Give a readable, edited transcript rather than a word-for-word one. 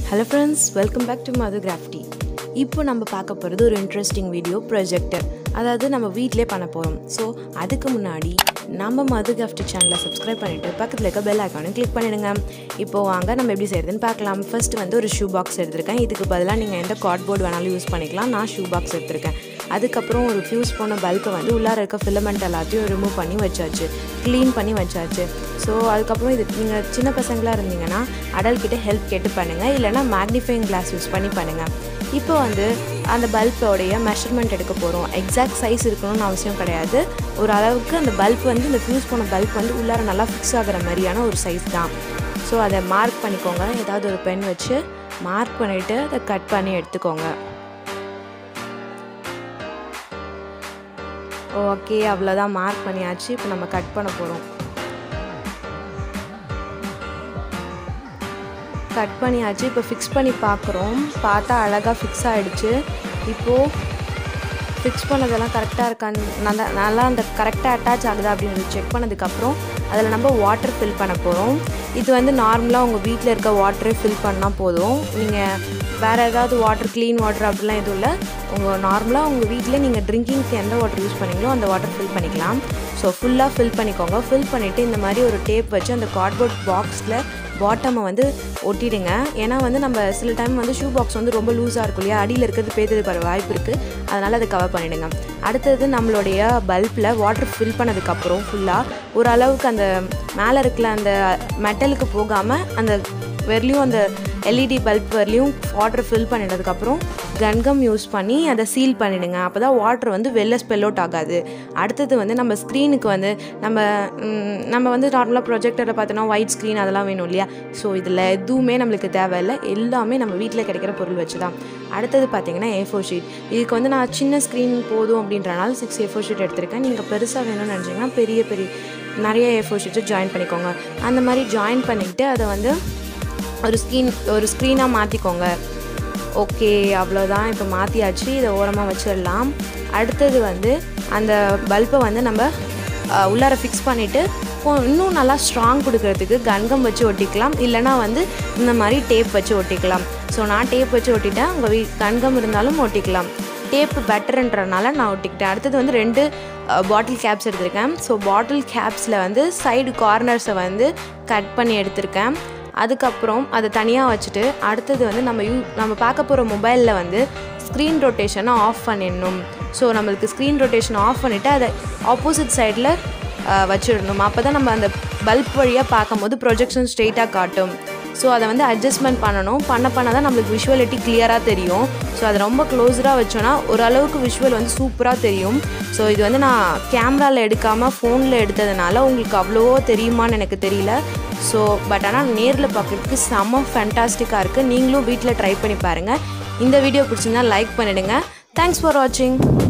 Hello friends, welcome back to Madhu crafiti. இப்போ நம்ம பார்க்க போறது ஒரு இன்ட்ரஸ்டிங் வீடியோ projector. அதாவது நம்ம வீட்லயே பண்ண போறோம். சோ அதுக்கு முன்னாடி நம்ம Madhu crafiti சேனலை subscribe பண்ணிட்டு பக்கத்துல இருக்க bell icon-ஐ click பண்ணிடுங்க. இப்போ வாங்க நம்ம எப்படி செய்யறதுன்னு பார்க்கலாம். ஃபர்ஸ்ட் வந்து ஒரு ஷூ பாக்ஸ் எடுத்துர்க்கேன். இதுக்கு பதிலா நீங்க எந்த கார்ட்போர்ட் வேணாலும் யூஸ் பண்ணிக்கலாம். நான் ஷூ பாக்ஸ் எடுத்துர்க்கேன். அதுக்கு அப்புறம் ஒரு ஃபியூஸ் போன பல்பை வந்து உள்ளார இருக்க ஃபிலமெண்ட் எல்லாத்தையும் ரிமூவ் பண்ணி வச்சாச்சு, க்ளீன் பண்ணி வச்சாச்சு. ஸோ அதுக்கப்புறம் இது நீங்கள் சின்ன பசங்களாக இருந்தீங்கன்னா அடல்ட் கிட்ட ஹெல்ப் கேட்டு பண்ணுங்கள், இல்லைனா மேக்னிஃபைங் கிளாஸ் யூஸ் பண்ணி பண்ணுங்கள். இப்போ வந்து அந்த பல்போடைய மெஷர்மெண்ட் எடுக்க போகிறோம். எக்ஸாக்ட் சைஸ் இருக்கணும்னு அவசியம் கிடையாது. ஒரு அளவுக்கு அந்த பல்ப் வந்து இந்த ஃபியூஸ் போன பல்ப் வந்து உள்ளார நல்லா ஃபிக்ஸ் ஆகிற மாதிரியான ஒரு சைஸ் தான். ஸோ அதை மார்க் பண்ணிக்கோங்க. ஏதாவது ஒரு பென் வச்சு மார்க் பண்ணிவிட்டு அதை கட் பண்ணி எடுத்துக்கோங்க. ஓகே, அவ்வளோதான், மார்க் பண்ணியாச்சு. இப்போ நம்ம கட் பண்ண போகிறோம். கட் பண்ணியாச்சு. இப்போ ஃபிக்ஸ் பண்ணி பார்க்குறோம். பார்த்தா அழகாக ஃபிக்ஸ் ஆகிடுச்சு. இப்போது ஃபிக்ஸ் பண்ணதெல்லாம் கரெக்டாக இருக்கான்னு நல்லா அந்த கரெக்டாக அட்டாச் ஆகுதா அப்படின்னு செக் பண்ணதுக்கப்புறம் அதில் நம்ம வாட்டர் ஃபில் பண்ண போகிறோம். இது வந்து நார்மலாக உங்கள் வீட்டில் இருக்க வாட்டரே ஃபில் பண்ணால் போதும். நீங்கள் வேறு ஏதாவது வாட்டர், க்ளீன் வாட்டர் அப்படிலாம் எதுவும் இல்லை. உங்கள் நார்மலாக உங்கள் வீட்டில் நீங்கள் ட்ரிங்கிங்க்கு எந்த வாட்டர் யூஸ் பண்ணீங்களோ அந்த வாட்டர் ஃபில் பண்ணிக்கலாம். ஸோ ஃபுல்லாக ஃபில் பண்ணிக்கோங்க. ஃபில் பண்ணிவிட்டு இந்த மாதிரி ஒரு டேப் வச்சு அந்த கார்ட்போர்ட் பாக்ஸில் பாட்டமை வந்து ஒட்டிடுங்க. ஏன்னா வந்து நம்ம சில டைம் வந்து ஷூ பாக்ஸ் வந்து ரொம்ப லூஸாக இருக்கும் இல்லையா, அடியில் இருக்கிறது பேத்துறதுக்கு வர வாய்ப்பு இருக்குது. அதனால் அதை கவர் பண்ணிவிடுங்க. அடுத்தது நம்மளுடைய பல்பில் வாட்டர் ஃபில் பண்ணதுக்கப்புறம் ஃபுல்லாக ஓரளவுக்கு அந்த மேலே இருக்கிற அந்த மெட்டலுக்கு போகாமல் அந்த வெறும் அந்த எல்இடி பல்ப் வரலையும் வாட்டர் ஃபில் பண்ணிட்டதுக்கப்புறம் கன்கம் யூஸ் பண்ணி அதை சீல் பண்ணிவிடுங்க. அப்போ தான் வாட்டர் வந்து வெளில ஸ்பெல் அவுட் ஆகாது. அடுத்தது வந்து நம்ம ஸ்க்ரீனுக்கு வந்து நம்ம வந்து நார்மலாக ப்ரொஜெக்டரில் பார்த்தோன்னா ஒயிட் ஸ்க்ரீன் அதெல்லாம் வேணும் இல்லையா. ஸோ இதில் எதுவுமே நம்மளுக்கு தேவையில்லை, எல்லாமே நம்ம வீட்டில் கிடைக்கிற பொருள் வச்சு தான். அடுத்தது பார்த்திங்கன்னா A4 ஷீட். இதுக்கு வந்து நான் சின்ன ஸ்க்ரீன் போதும் அப்படின்றனால 6 A4 ஷீட் எடுத்திருக்கேன். நீங்கள் பெருசாக வேணும்னு நினச்சிங்கன்னா பெரிய நிறைய A4 ஷீட்டை ஜாயின் பண்ணிக்கோங்க. அந்த மாதிரி ஜாயின் பண்ணிக்கிட்டு அதை வந்து ஒரு ஸ்க்ரீனாக மாற்றிக்கோங்க. ஓகே, அவ்வளோதான். இப்போ மாற்றியாச்சு. இதை ஓரமாக வச்சிடலாம். அடுத்தது வந்து அந்த பல்பை வந்து நம்ம உள்ளார ஃபிக்ஸ் பண்ணிவிட்டு இன்னும் நல்லா ஸ்ட்ராங் கொடுக்கறதுக்கு கன்கம் வச்சு ஒட்டிக்கலாம், இல்லைனா வந்து இந்த மாதிரி டேப் வச்சு ஒட்டிக்கலாம். ஸோ நான் டேப் வச்சு ஒட்டிட்டேன். உங்கள் கன்கம் இருந்தாலும் ஒட்டிக்கலாம். டேப்பு பெட்டர்ன்றனால நான் ஒட்டிக்கிட்டேன். அடுத்தது வந்து 2 பாட்டில் கேப்ஸ் எடுத்திருக்கேன். ஸோ பாட்டில் கேப்ஸில் வந்து சைடு கார்னர்ஸை வந்து கட் பண்ணி எடுத்திருக்கேன். அதுக்கப்புறம் அதை தனியாக வச்சுட்டு அடுத்தது வந்து நம்ம பார்க்க போகிற மொபைலில் வந்து ஸ்க்ரீன் ரொட்டேஷனை ஆஃப் பண்ணிடணும். ஸோ நம்மளுக்கு ஸ்க்ரீன் ரொட்டேஷன் ஆஃப் பண்ணிவிட்டு அதை ஆப்போசிட் சைடில் வச்சிடணும். அப்போ தான் நம்ம அந்த பல்ப் வழியாக பார்க்கும்போது ப்ரொஜெக்ஷன் ஸ்ட்ரெயிட்டாக காட்டும். ஸோ அதை வந்து அட்ஜஸ்ட்மெண்ட் பண்ணணும். பண்ண தான் நம்மளுக்கு விஷுவலிட்டி கிளியராக தெரியும். ஸோ அதை ரொம்ப க்ளோஸராக வச்சோன்னா ஓரளவுக்கு விஷுவல் வந்து சூப்பராக தெரியும். ஸோ இது வந்து நான் கேமராவில் எடுக்காமல் ஃபோனில் எடுத்ததுனால உங்களுக்கு அவ்வளவோ தெரியுமான்னு எனக்கு தெரியல. ஸோ ஆனால் நேரில் பார்க்குறதுக்கு செம்ம ஃபேண்டாஸ்டிக்காக இருக்குது. நீங்களும் வீட்டில் ட்ரை பண்ணி பாருங்கள். இந்த வீடியோ பிடிச்சிருந்தா லைக் பண்ணிவிடுங்க. தேங்க்ஸ் ஃபார் வாட்சிங்.